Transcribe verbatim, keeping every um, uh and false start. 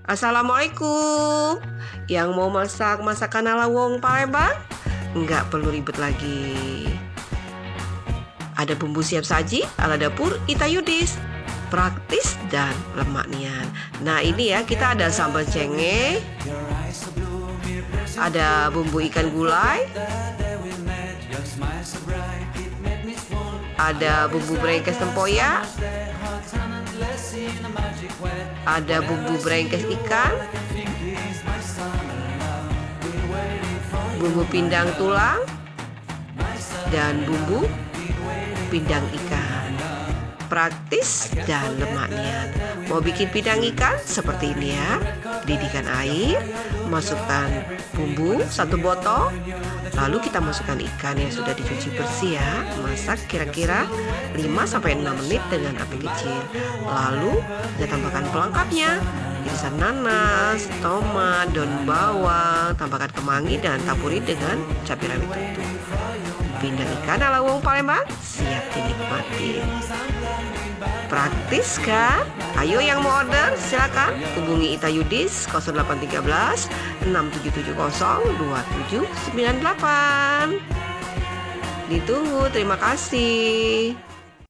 Assalamualaikum. Yang mau masak masakan ala wong Palembang? Nggak perlu ribet lagi. Ada bumbu siap saji ala dapur Ita Yudis. Praktis dan lemak nian. Nah ini ya, kita ada sambal cenge, ada bumbu ikan gulai, ada bumbu brengkes tempoyak, ada bumbu brengkes ikan, bumbu pindang tulang, dan bumbu pindang ikan. Praktis dan lemaknya. Mau bikin pindang ikan seperti ini ya. Didihkan air, masukkan bumbu satu botol, lalu kita masukkan ikan yang sudah dicuci bersih ya. Masak kira-kira lima sampai enam menit dengan api kecil. Lalu kita tambahkan pelengkapnya, irisan nanas, tomat, daun bawang, tambahkan kemangi dan taburi dengan cabai rawit utuh. Pindang ikan ala wong Palembang siap dinikmati. Praktis kan? Ayo yang mau order silakan hubungi Ita Yudis nol delapan satu tiga enam tujuh tujuh nol dua tujuh sembilan delapan. Ditunggu, terima kasih.